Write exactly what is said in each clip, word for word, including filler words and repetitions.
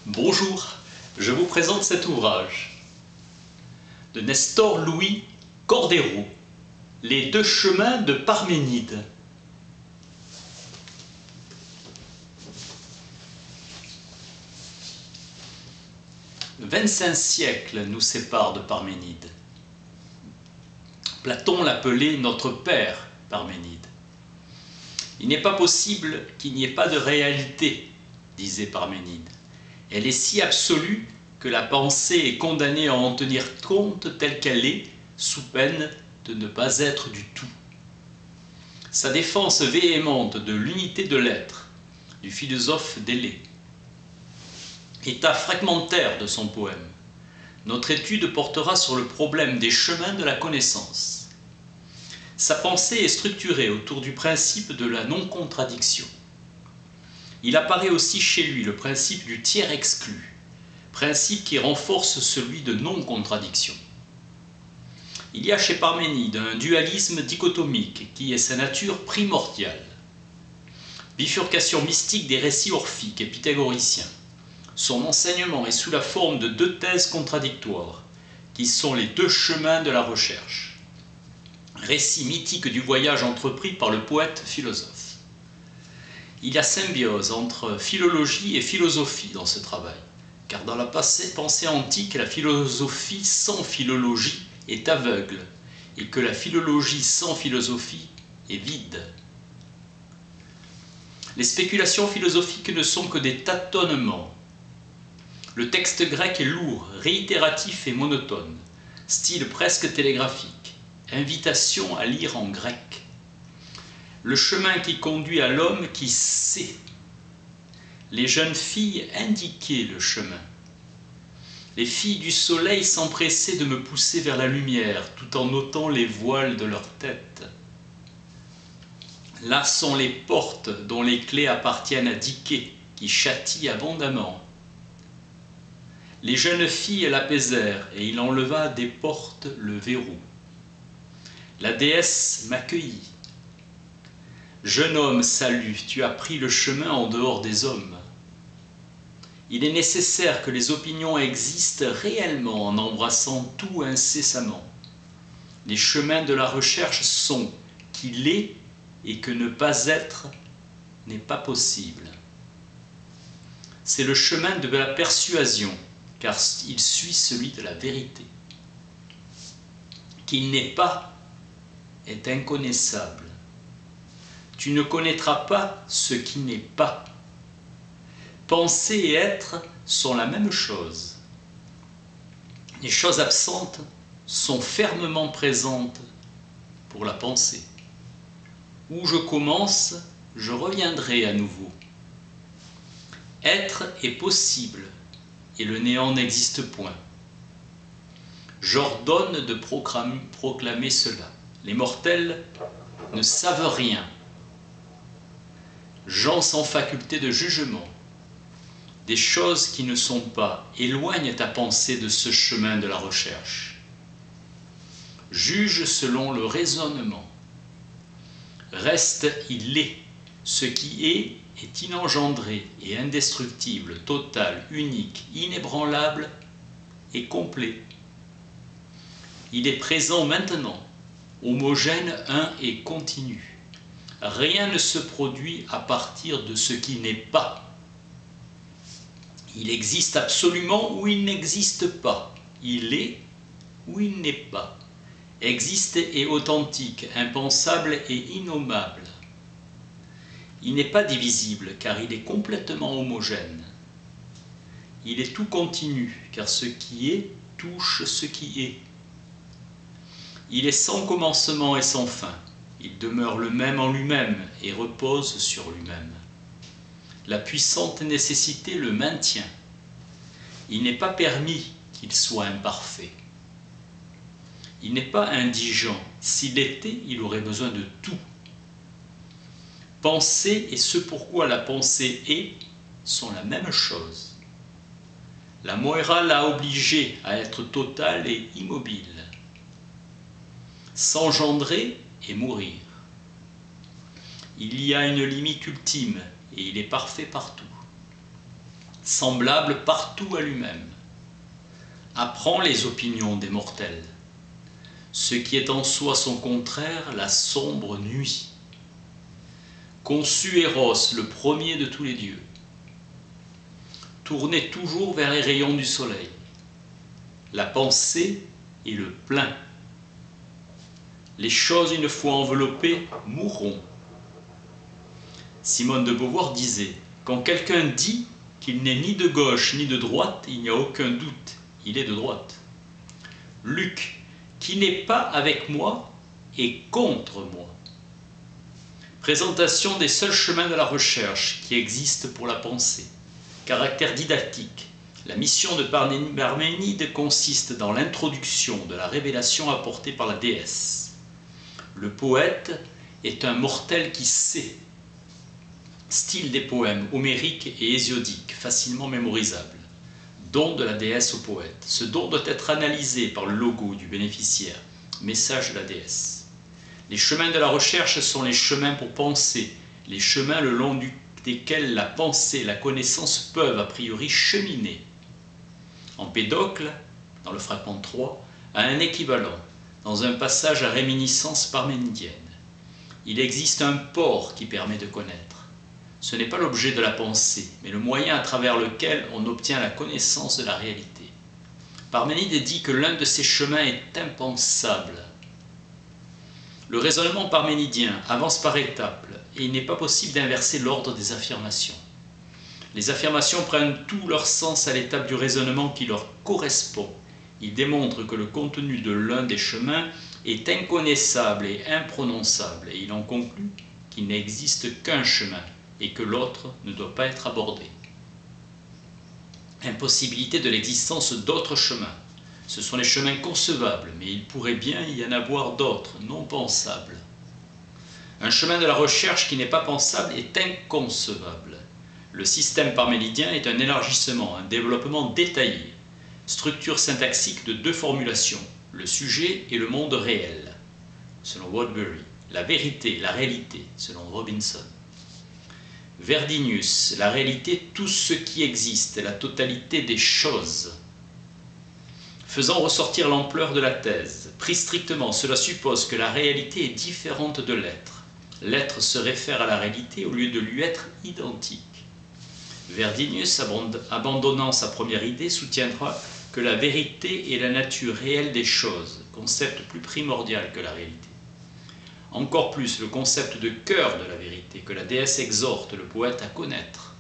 Bonjour, je vous présente cet ouvrage de Nestor Louis Cordero, Les deux chemins de Parménide. vingt-cinq siècles nous séparent de Parménide. Platon l'appelait notre père Parménide. Il n'est pas possible qu'il n'y ait pas de réalité, disait Parménide. Elle est si absolue que la pensée est condamnée à en tenir compte telle qu'elle est, sous peine de ne pas être du tout. Sa défense véhémente de l'unité de l'être, du philosophe Délé, état fragmentaire de son poème, notre étude portera sur le problème des chemins de la connaissance. Sa pensée est structurée autour du principe de la non-contradiction. Il apparaît aussi chez lui le principe du tiers exclu, principe qui renforce celui de non-contradiction. Il y a chez Parménide un dualisme dichotomique qui est sa nature primordiale. Bifurcation mystique des récits orphiques et pythagoriciens. Son enseignement est sous la forme de deux thèses contradictoires, qui sont les deux chemins de la recherche. Récit mythique du voyage entrepris par le poète philosophe. Il y a symbiose entre philologie et philosophie dans ce travail, car dans la pensée antique, la philosophie sans philologie est aveugle, et que la philologie sans philosophie est vide. Les spéculations philosophiques ne sont que des tâtonnements. Le texte grec est lourd, réitératif et monotone, style presque télégraphique, invitation à lire en grec. Le chemin qui conduit à l'homme qui sait. Les jeunes filles indiquaient le chemin. Les filles du soleil s'empressaient de me pousser vers la lumière, tout en ôtant les voiles de leur tête. Là sont les portes dont les clés appartiennent à Diké, qui châtie abondamment. Les jeunes filles l'apaisèrent, et il enleva des portes le verrou. La déesse m'accueillit. Jeune homme, salut, tu as pris le chemin en dehors des hommes. Il est nécessaire que les opinions existent réellement en embrassant tout incessamment. Les chemins de la recherche sont qu'il est et que ne pas être n'est pas possible. C'est le chemin de la persuasion, car il suit celui de la vérité. Qu'il n'est pas est inconnaissable. Tu ne connaîtras pas ce qui n'est pas. Penser et être sont la même chose. Les choses absentes sont fermement présentes pour la pensée. Où je commence, je reviendrai à nouveau. Être est possible et le néant n'existe point. J'ordonne de proclamer cela. Les mortels ne savent rien. Gens sans faculté de jugement, des choses qui ne sont pas, éloignent ta pensée de ce chemin de la recherche. Juge selon le raisonnement. Reste, il est. Ce qui est est inengendré et indestructible, total, unique, inébranlable et complet. Il est présent maintenant, homogène, un et continu. Rien ne se produit à partir de ce qui n'est pas. Il existe absolument ou il n'existe pas. Il est ou il n'est pas. Existe et authentique, impensable et innommable. Il n'est pas divisible car il est complètement homogène. Il est tout continu car ce qui est touche ce qui est. Il est sans commencement et sans fin. Il demeure le même en lui-même et repose sur lui-même. La puissante nécessité le maintient. Il n'est pas permis qu'il soit imparfait. Il n'est pas indigent. S'il l'était, il aurait besoin de tout. Penser et ce pourquoi la pensée est sont la même chose. La moira l'a obligé à être total et immobile. S'engendrer et mourir. Il y a une limite ultime et il est parfait partout. semblable partout à lui-même. Apprends les opinions des mortels. Ce qui est en soi son contraire, la sombre nuit. Conçut Eros, le premier de tous les dieux. Tournez toujours vers les rayons du soleil. La pensée est le plein. Les choses, une fois enveloppées, mourront. Simone de Beauvoir disait, quand quelqu'un dit qu'il n'est ni de gauche ni de droite, il n'y a aucun doute, il est de droite. Luc, qui n'est pas avec moi est contre moi. Présentation des seuls chemins de la recherche qui existent pour la pensée. Caractère didactique. La mission de Parménide consiste dans l'introduction de la révélation apportée par la déesse. Le poète est un mortel qui sait. Style des poèmes homériques et hésiodiques, facilement mémorisables. Don de la déesse au poète. Ce don doit être analysé par le logo du bénéficiaire. Message de la déesse. Les chemins de la recherche sont les chemins pour penser, les chemins le long du, desquels la pensée et la connaissance peuvent a priori cheminer. Empédocle, dans le fragment trois, a un équivalent, dans un passage à réminiscence parménidienne. Il existe un port qui permet de connaître. Ce n'est pas l'objet de la pensée, mais le moyen à travers lequel on obtient la connaissance de la réalité. Parménide dit que l'un de ces chemins est impensable. Le raisonnement parménidien avance par étapes et il n'est pas possible d'inverser l'ordre des affirmations. Les affirmations prennent tout leur sens à l'étape du raisonnement qui leur correspond. Ils démontrent que le contenu de l'un des chemins est inconnaissable et imprononçable et il en conclut qu'il n'existe qu'un chemin et que l'autre ne doit pas être abordé. Impossibilité de l'existence d'autres chemins. Ce sont les chemins concevables, mais il pourrait bien y en avoir d'autres, non pensables. Un chemin de la recherche qui n'est pas pensable est inconcevable. Le système parménidien est un élargissement, un développement détaillé. Structure syntaxique de deux formulations, le sujet et le monde réel, selon Woodbury. La vérité, la réalité, selon Robinson. Verdinius, la réalité, tout ce qui existe, la totalité des choses. Faisant ressortir l'ampleur de la thèse, pris strictement, cela suppose que la réalité est différente de l'être. L'être se réfère à la réalité au lieu de lui être identique. Verdinius, abandonnant sa première idée, soutiendra que la vérité est la nature réelle des choses, concept plus primordial que la réalité. Encore plus le concept de cœur de la vérité que la déesse exhorte le poète à connaître.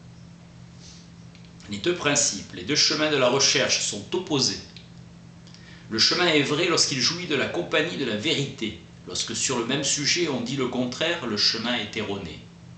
Les deux principes, les deux chemins de la recherche sont opposés. Le chemin est vrai lorsqu'il jouit de la compagnie de la vérité. Lorsque sur le même sujet on dit le contraire, le chemin est erroné.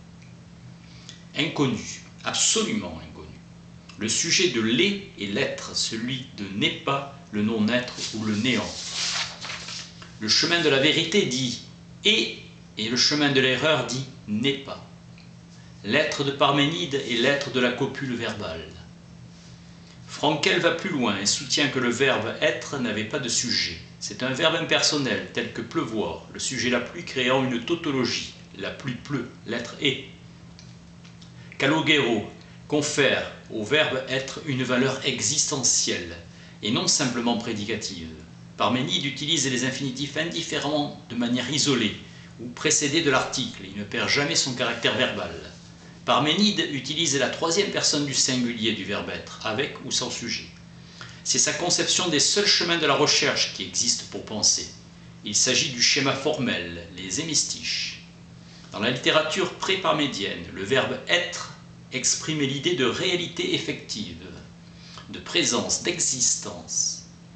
Inconnu, absolument inconnu. Le sujet de l'est est l'être, celui de n'est pas, le non-être ou le néant. Le chemin de la vérité dit est et le chemin de l'erreur dit n'est pas. L'être de Parménide est l'être de la copule verbale. Frankel va plus loin et soutient que le verbe être n'avait pas de sujet. C'est un verbe impersonnel tel que pleuvoir, le sujet la pluie créant une tautologie. La pluie pleut, l'être est. Calogero confère au verbe être une valeur existentielle et non simplement prédicative. Parménide utilise les infinitifs indifférents de manière isolée ou précédée de l'article. Il ne perd jamais son caractère verbal. Parménide utilise la troisième personne du singulier du verbe être, avec ou sans sujet. C'est sa conception des seuls chemins de la recherche qui existent pour penser. Il s'agit du schéma formel, les hémistiches. Dans la littérature pré-parmédienne, le verbe être exprime l'idée de réalité effective, de présence, d'existence.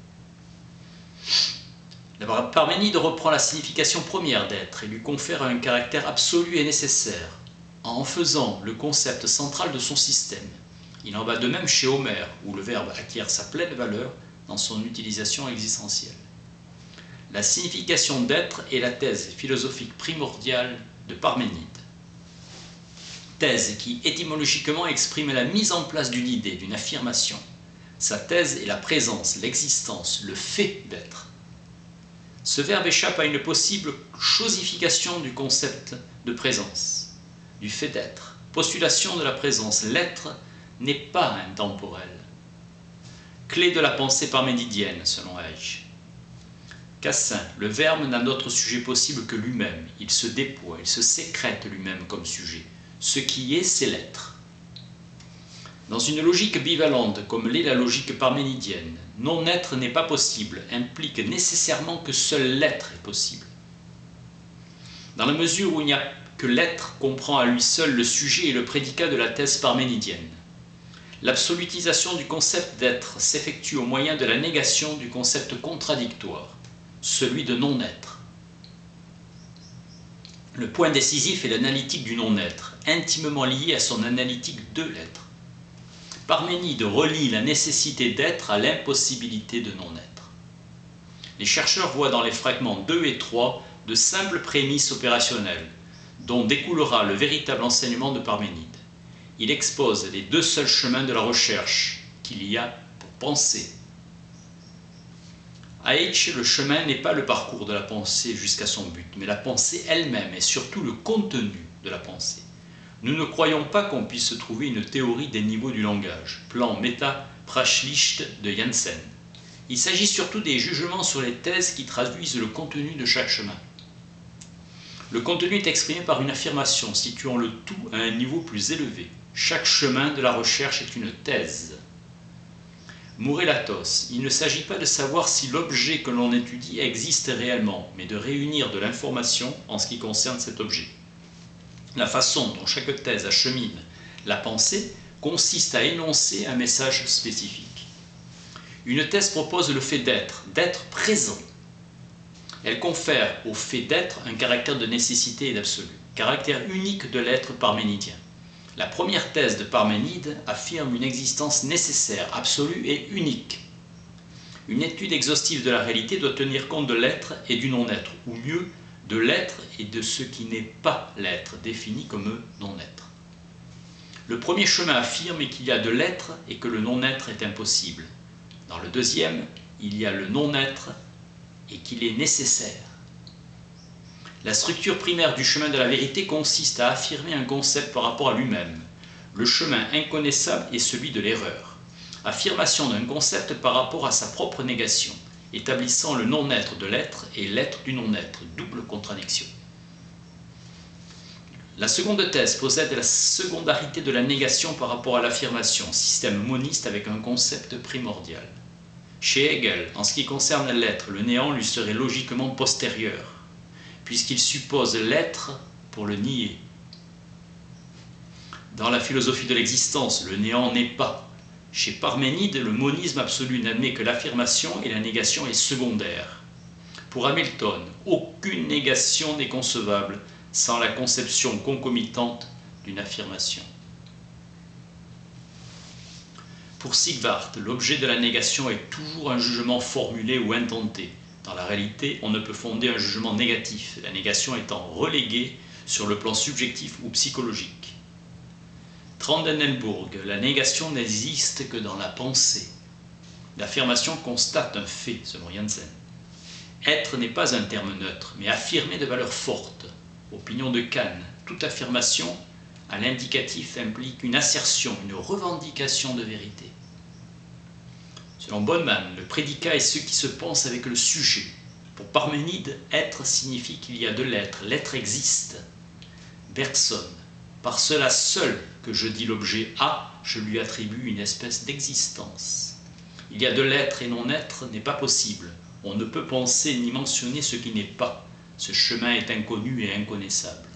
Parménide reprend la signification première d'être et lui confère un caractère absolu et nécessaire, en faisant le concept central de son système. Il en va de même chez Homère, où le verbe acquiert sa pleine valeur dans son utilisation existentielle. La signification d'être est la thèse philosophique primordiale de Parménide. Thèse qui étymologiquement exprime la mise en place d'une idée, d'une affirmation. Sa thèse est la présence, l'existence, le fait d'être. Ce verbe échappe à une possible chosification du concept de présence, du fait d'être. Postulation de la présence, l'être n'est pas intemporel. Clé de la pensée parménidienne, selon Age. Cassin, le verbe n'a d'autre sujet possible que lui-même. Il se déploie, il se sécrète lui-même comme sujet. Ce qui est, c'est l'être. Dans une logique bivalente, comme l'est la logique parménidienne, non-être n'est pas possible, implique nécessairement que seul l'être est possible. Dans la mesure où il n'y a que l'être comprend à lui seul le sujet et le prédicat de la thèse parménidienne. L'absolutisation du concept d'être s'effectue au moyen de la négation du concept contradictoire, celui de non-être. Le point décisif est l'analytique du non-être, intimement lié à son analytique de l'être. Parménide relie la nécessité d'être à l'impossibilité de non-être. Les chercheurs voient dans les fragments deux et trois de simples prémices opérationnelles, dont découlera le véritable enseignement de Parménide. Il expose les deux seuls chemins de la recherche qu'il y a pour penser. À H, le chemin n'est pas le parcours de la pensée jusqu'à son but, mais la pensée elle-même et surtout le contenu de la pensée. Nous ne croyons pas qu'on puisse trouver une théorie des niveaux du langage, plan méta-prachlicht de Janssen. Il s'agit surtout des jugements sur les thèses qui traduisent le contenu de chaque chemin. Le contenu est exprimé par une affirmation situant le tout à un niveau plus élevé. Chaque chemin de la recherche est une thèse. Mourelatos, il ne s'agit pas de savoir si l'objet que l'on étudie existe réellement, mais de réunir de l'information en ce qui concerne cet objet. La façon dont chaque thèse achemine la pensée consiste à énoncer un message spécifique. Une thèse propose le fait d'être, d'être présent. Elle confère au fait d'être un caractère de nécessité et d'absolu, caractère unique de l'être parménidien. La première thèse de Parménide affirme une existence nécessaire, absolue et unique. Une étude exhaustive de la réalité doit tenir compte de l'être et du non-être, ou mieux, de l'être et de ce qui n'est pas l'être, défini comme non-être. Le premier chemin affirme qu'il y a de l'être et que le non-être est impossible. Dans le deuxième, il y a le non-être et qu'il est nécessaire. La structure primaire du chemin de la vérité consiste à affirmer un concept par rapport à lui-même. Le chemin inconnaissable est celui de l'erreur. Affirmation d'un concept par rapport à sa propre négation, établissant le non-être de l'être et l'être du non-être, double contradiction. La seconde thèse possède la secondarité de la négation par rapport à l'affirmation, système moniste avec un concept primordial. Chez Hegel, en ce qui concerne l'être, le néant lui serait logiquement postérieur, puisqu'il suppose l'être pour le nier. Dans la philosophie de l'existence, le néant n'est pas. Chez Parménide, le monisme absolu n'admet que l'affirmation et la négation est secondaire. Pour Hamilton, aucune négation n'est concevable sans la conception concomitante d'une affirmation. Pour Sigvart, l'objet de la négation est toujours un jugement formulé ou intenté. Dans la réalité, on ne peut fonder un jugement négatif, la négation étant reléguée sur le plan subjectif ou psychologique. Trendelenburg, la négation n'existe que dans la pensée. L'affirmation constate un fait, selon Janssen. Être n'est pas un terme neutre, mais affirmé de valeur forte. Opinion de Kant, toute affirmation à l'indicatif implique une assertion, une revendication de vérité. Selon Bonnemann, le prédicat est ce qui se pense avec le sujet. Pour Parménide, être signifie qu'il y a de l'être, l'être existe. Bergson, par cela seul que je dis l'objet A, je lui attribue une espèce d'existence. Il y a de l'être et non-être n'est pas possible. On ne peut penser ni mentionner ce qui n'est pas. Ce chemin est inconnu et inconnaissable.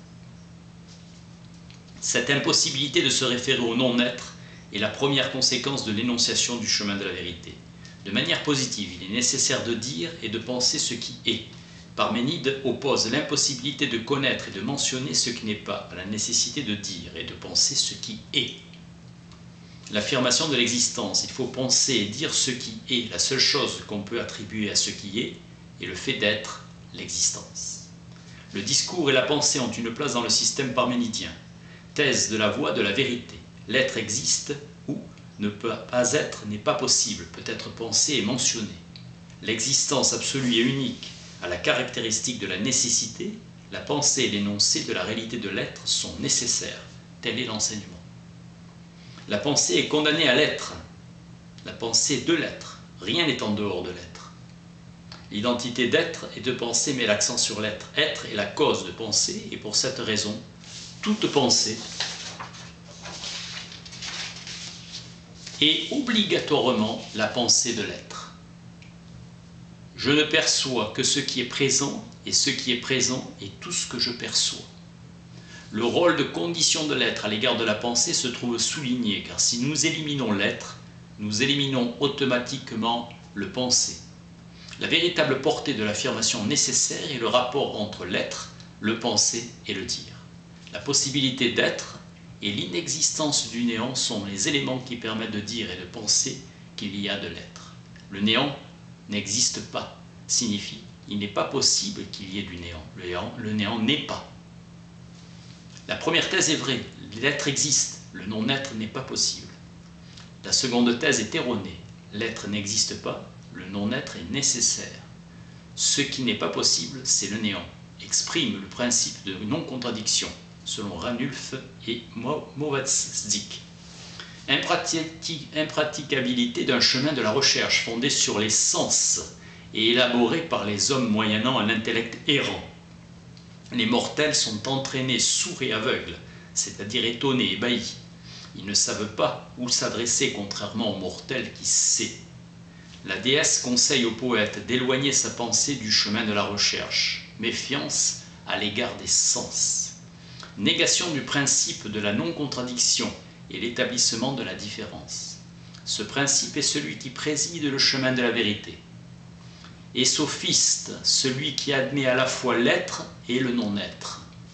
Cette impossibilité de se référer au non-être est la première conséquence de l'énonciation du chemin de la vérité. De manière positive, il est nécessaire de dire et de penser ce qui est. Parménide oppose l'impossibilité de connaître et de mentionner ce qui n'est pas à la nécessité de dire et de penser ce qui est. L'affirmation de l'existence, il faut penser et dire ce qui est, la seule chose qu'on peut attribuer à ce qui est, est le fait d'être, l'existence. Le discours et la pensée ont une place dans le système parménidien. Thèse de la voie de la vérité. L'être existe ou ne peut pas être n'est pas possible, peut être pensé et mentionné. L'existence absolue et unique a la caractéristique de la nécessité, la pensée et l'énoncé de la réalité de l'être sont nécessaires. Tel est l'enseignement. La pensée est condamnée à l'être, la pensée de l'être. Rien n'est en dehors de l'être. L'identité d'être et de pensée met l'accent sur l'être. Être est la cause de pensée, et pour cette raison, toute pensée est obligatoirement la pensée de l'être. Je ne perçois que ce qui est présent, et ce qui est présent est tout ce que je perçois. Le rôle de condition de l'être à l'égard de la pensée se trouve souligné, car si nous éliminons l'être, nous éliminons automatiquement le penser. La véritable portée de l'affirmation nécessaire est le rapport entre l'être, le penser et le dire. La possibilité d'être et l'inexistence du néant sont les éléments qui permettent de dire et de penser qu'il y a de l'être. Le néant n'existe pas, signifie il n'est pas possible qu'il y ait du néant. Le néant, le néant n'est pas. La première thèse est vraie, l'être existe, le non-être n'est pas possible. La seconde thèse est erronée, l'être n'existe pas, le non-être est nécessaire. Ce qui n'est pas possible, c'est le néant, exprime le principe de non-contradiction, selon Ranulf et Mowatzdik. Impraticabilité d'un chemin de la recherche fondé sur les sens et élaboré par les hommes moyennant un intellect errant. Les mortels sont entraînés sourds et aveugles, c'est-à-dire étonnés, ébahis. Ils ne savent pas où s'adresser, contrairement au mortel qui sait. La déesse conseille au poète d'éloigner sa pensée du chemin de la recherche. Méfiance à l'égard des sens. Négation du principe de la non-contradiction et l'établissement de la différence. Ce principe est celui qui préside le chemin de la vérité. Et sophiste, celui qui admet à la fois l'être et le non-être.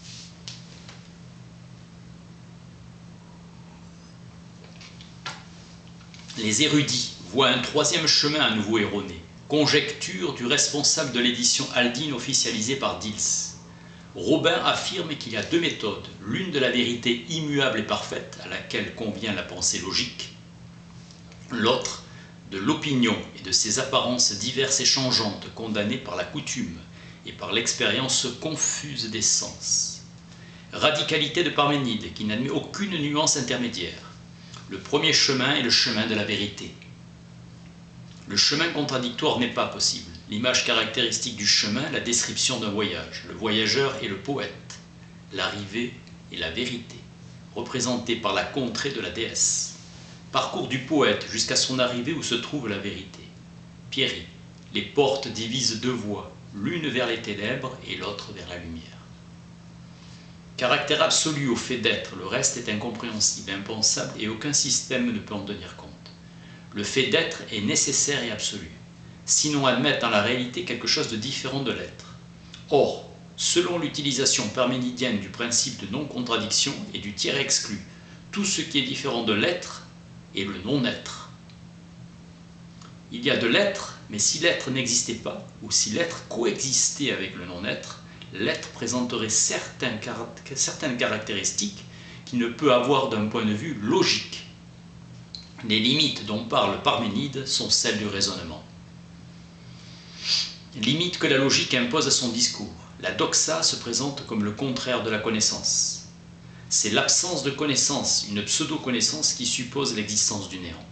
Les érudits voient un troisième chemin à nouveau erroné, conjecture du responsable de l'édition Aldine officialisée par Diels. Robin affirme qu'il y a deux méthodes, l'une de la vérité immuable et parfaite, à laquelle convient la pensée logique, l'autre de l'opinion et de ses apparences diverses et changeantes, condamnées par la coutume et par l'expérience confuse des sens. Radicalité de Parménide, qui n'admet aucune nuance intermédiaire. Le premier chemin est le chemin de la vérité. Le chemin contradictoire n'est pas possible. L'image caractéristique du chemin, la description d'un voyage. Le voyageur est le poète. L'arrivée est la vérité, représentée par la contrée de la déesse. Parcours du poète jusqu'à son arrivée où se trouve la vérité. Pierry, les portes divisent deux voies, l'une vers les ténèbres et l'autre vers la lumière. Caractère absolu au fait d'être, le reste est incompréhensible, impensable et aucun système ne peut en tenir compte. Le fait d'être est nécessaire et absolu, sinon admettre dans la réalité quelque chose de différent de l'être. Or, selon l'utilisation parménidienne du principe de non-contradiction et du tiers exclu, tout ce qui est différent de l'être est le non-être. Il y a de l'être, mais si l'être n'existait pas, ou si l'être coexistait avec le non-être, l'être présenterait certaines caractéristiques qu'il ne peut avoir d'un point de vue logique. Les limites dont parle Parménide sont celles du raisonnement. Limites que la logique impose à son discours. La doxa se présente comme le contraire de la connaissance. C'est l'absence de connaissance, une pseudo-connaissance qui suppose l'existence du néant.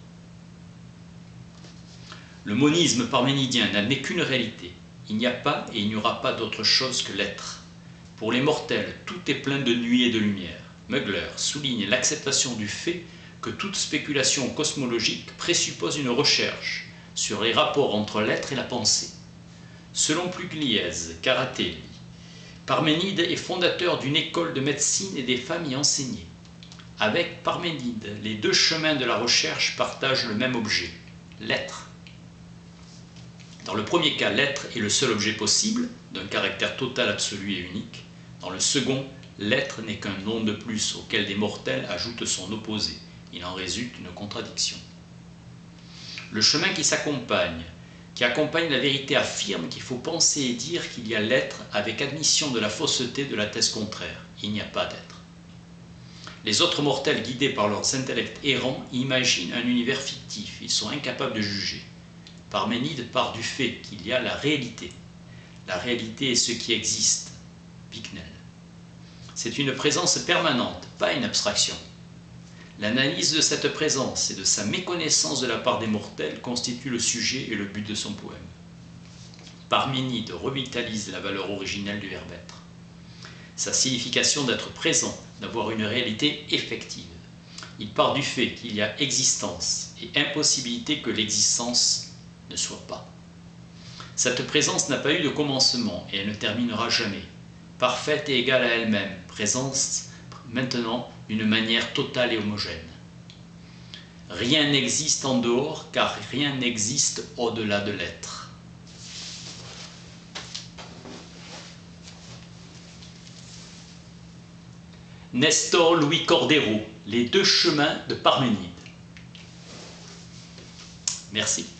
Le monisme parménidien n'admet qu'une réalité. Il n'y a pas et il n'y aura pas d'autre chose que l'être. Pour les mortels, tout est plein de nuit et de lumière. Mugler souligne l'acceptation du fait que toute spéculation cosmologique présuppose une recherche sur les rapports entre l'être et la pensée. Selon Pugliese, Caratelli, Parménide est fondateur d'une école de médecine et des femmes y enseignées. Avec Parménide, les deux chemins de la recherche partagent le même objet, l'être. Dans le premier cas, l'être est le seul objet possible, d'un caractère total, absolu et unique. Dans le second, l'être n'est qu'un nom de plus auquel des mortels ajoutent son opposé. Il en résulte une contradiction. Le chemin qui s'accompagne, qui accompagne la vérité, affirme qu'il faut penser et dire qu'il y a l'être avec admission de la fausseté de la thèse contraire. Il n'y a pas d'être. Les autres mortels, guidés par leurs intellects errants, imaginent un univers fictif. Ils sont incapables de juger. Parménide part du fait qu'il y a la réalité. La réalité est ce qui existe. Bicknell. C'est une présence permanente, pas une abstraction. L'analyse de cette présence et de sa méconnaissance de la part des mortels constitue le sujet et le but de son poème. Parménide revitalise la valeur originelle du verbe être, sa signification d'être présent, d'avoir une réalité effective. Il part du fait qu'il y a existence et impossibilité que l'existence ne soit pas. Cette présence n'a pas eu de commencement et elle ne terminera jamais. Parfaite et égale à elle-même, présence maintenant d'une manière totale et homogène. Rien n'existe en dehors car rien n'existe au-delà de l'être. Nestor Louis Cordero, Les deux chemins de Parménide. Merci.